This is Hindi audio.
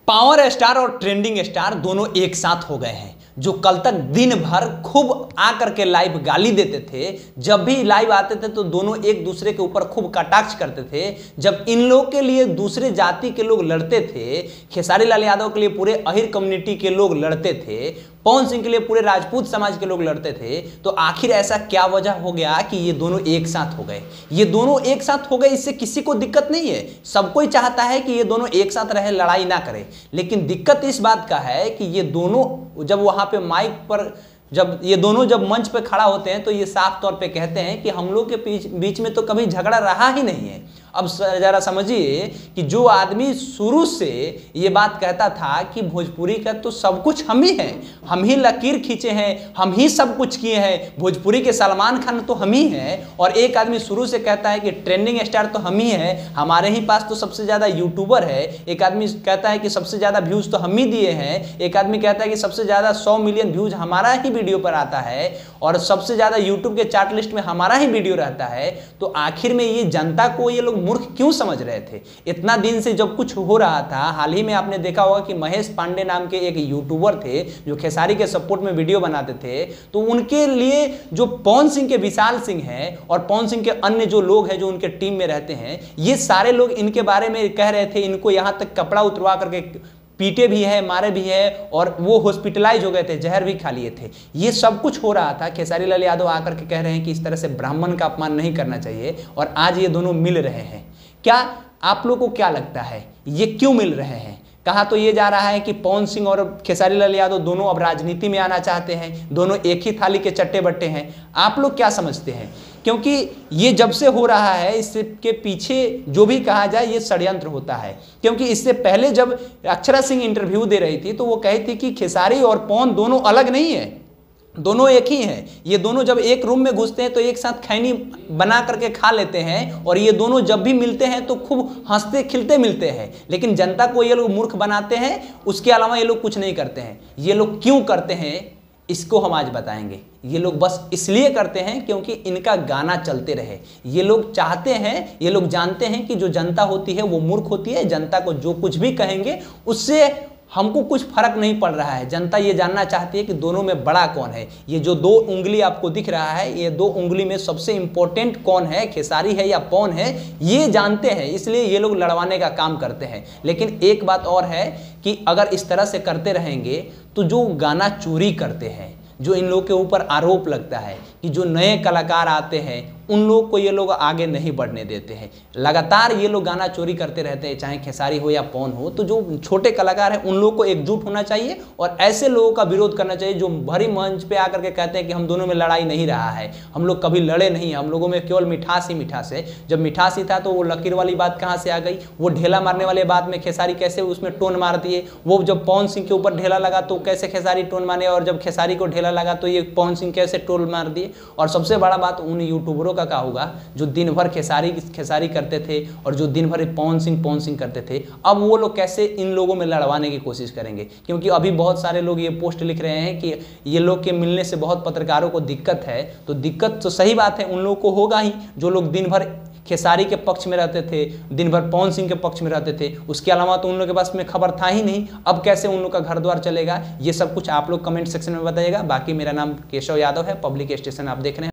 पावर स्टार और ट्रेंडिंग स्टार दोनों एक साथ हो गए हैं। जो कल तक दिन भर खूब आकर के लाइव गाली देते थे, जब भी लाइव आते थे तो दोनों एक दूसरे के ऊपर खूब कटाक्ष करते थे। जब इन लोग के लिए दूसरे जाति के लोग लड़ते थे, खेसारी लाल यादव के लिए पूरे अहिर कम्युनिटी के लोग लड़ते थे, पवन सिंह के लिए पूरे राजपूत समाज के लोग लड़ते थे, तो आखिर ऐसा क्या वजह हो गया कि ये दोनों एक साथ हो गए? ये दोनों एक साथ हो गए, इससे किसी को दिक्कत नहीं है। सब कोई चाहता है कि ये दोनों एक साथ रहे, लड़ाई ना करें। लेकिन दिक्कत इस बात का है कि ये दोनों जब वहां पे माइक पर जब मंच पे खड़ा होते हैं तो ये साफ तौर पे कहते हैं कि हम लोग के बीच में तो कभी झगड़ा रहा ही नहीं है। अब जरा समझिए कि जो आदमी शुरू से ये बात कहता था कि भोजपुरी का तो सब कुछ हम ही हैं, हम ही लकीर खींचे हैं, हम ही सब कुछ किए हैं, भोजपुरी के सलमान खान तो हम ही हैं, और एक आदमी शुरू से कहता है कि ट्रेंडिंग स्टार तो हम ही हैं, हमारे ही पास तो सबसे ज़्यादा यूट्यूबर है, एक आदमी कहता है कि सबसे ज़्यादा व्यूज़ तो हम ही दिए हैं, एक आदमी कहता है कि सबसे ज़्यादा 100 मिलियन व्यूज़ हमारा ही वीडियो पर आता है और सबसे ज़्यादा यूट्यूब के चार्ट लिस्ट में हमारा ही वीडियो रहता है। तो आखिर में ये जनता को ये लोग मूर्ख क्यों समझ रहे थे? इतना दिन से जब कुछ हो रहा था, हाल ही में आपने देखा होगा कि महेश पांडे नाम के एक यूट्यूबर थे जो खेसारी के सपोर्ट में वीडियो बनाते थे, तो उनके लिए जो पवन सिंह के विशाल सिंह हैं और पवन सिंह के अन्य जो लोग हैं जो उनके टीम में रहते हैं, ये सारे लोग इनके बारे में कह रहे थे, इनको यहाँ तक कपड़ा उतरवा करके पीटे भी है, मारे भी है, और वो हॉस्पिटलाइज हो गए थे, जहर भी खा लिए थे। ये सब कुछ हो रहा था। खेसारी लाल यादव आकर के कह रहे हैं कि इस तरह से ब्राह्मण का अपमान नहीं करना चाहिए, और आज ये दोनों मिल रहे हैं। क्या आप लोग को क्या लगता है ये क्यों मिल रहे हैं? कहा तो ये जा रहा है कि पवन सिंह और खेसारी लाल यादव दोनों अब राजनीति में आना चाहते हैं, दोनों एक ही थाली के चट्टे बट्टे हैं। आप लोग क्या समझते हैं? क्योंकि ये जब से हो रहा है, इसके पीछे जो भी कहा जाए ये षड्यंत्र होता है। क्योंकि इससे पहले जब अक्षरा सिंह इंटरव्यू दे रही थी तो वो कही थी कि खेसारी और पवन दोनों अलग नहीं है, दोनों एक ही हैं। ये दोनों जब एक रूम में घुसते हैं तो एक साथ खैनी बना करके खा लेते हैं, और ये दोनों जब भी मिलते हैं तो खूब हंसते खिलते मिलते हैं। लेकिन जनता को ये लोग मूर्ख बनाते हैं, उसके अलावा ये लोग कुछ नहीं करते हैं। ये लोग क्यों करते हैं इसको हम आज बताएंगे। ये लोग बस इसलिए करते हैं क्योंकि इनका गाना चलते रहे। ये लोग चाहते हैं, ये लोग जानते हैं कि जो जनता होती है वो मूर्ख होती है। जनता को जो कुछ भी कहेंगे उससे हमको कुछ फर्क नहीं पड़ रहा है। जनता ये जानना चाहती है कि दोनों में बड़ा कौन है। ये जो 2 उंगली आपको दिख रहा है, ये 2 उंगली में सबसे इंपॉर्टेंट कौन है, खेसारी है या पवन है, ये जानते हैं, इसलिए ये लोग लड़वाने का काम करते हैं। लेकिन एक बात और है कि अगर इस तरह से करते रहेंगे तो जो गाना चोरी करते हैं, जो इन लोग के ऊपर आरोप लगता है कि जो नए कलाकार आते हैं उन लोग को ये लोग आगे नहीं बढ़ने देते हैं, लगातार ये लोग गाना चोरी करते रहते हैं, चाहे खेसारी हो या पवन हो। तो जो छोटे कलाकार हैं उन लोगों को एकजुट होना चाहिए और ऐसे लोगों का विरोध करना चाहिए जो भरी मंच पे आकर के कहते हैं कि हम दोनों में लड़ाई नहीं रहा है, हम लोग कभी लड़े नहीं, हम लोगों में केवल मिठास ही मिठास है। जब मिठास ही था तो वो लकीर वाली बात कहाँ से आ गई? वो ढेला मारने वाले बात में खेसारी कैसे उसमें टोन मार दिए? वो जब पवन सिंह के ऊपर ढेला लगा तो कैसे खेसारी टोन मारे, और जब खेसारी को ढेला लगा तो ये पवन सिंह कैसे टोल मार दिए? और सबसे बड़ा बात उन यूट्यूबरों का क्या होगा जो दिन भर खेसारी करते थे और जो दिन भर पवन सिंह करते थे? अब वो लोग कैसे इन लोगों में लड़वाने की कोशिश करेंगे? क्योंकि अभी बहुत सारे लोग ये पोस्ट लिख रहे हैं कि ये लोग के मिलने से बहुत पत्रकारों को दिक्कत है। तो दिक्कत तो सही बात है, उन लोगों को होगा ही जो लोग दिन भर खेसारी के पक्ष में रहते थे, दिन भर पवन सिंह के पक्ष में रहते थे। उसके अलावा तो उन लोगों के पास में खबर था ही नहीं। अब कैसे उन लोग का घर द्वार चलेगा? ये सब कुछ आप लोग कमेंट सेक्शन में बताइएगा। बाकी मेरा नाम केशव यादव है, पब्लिक स्टेशन आप देख रहे हैं।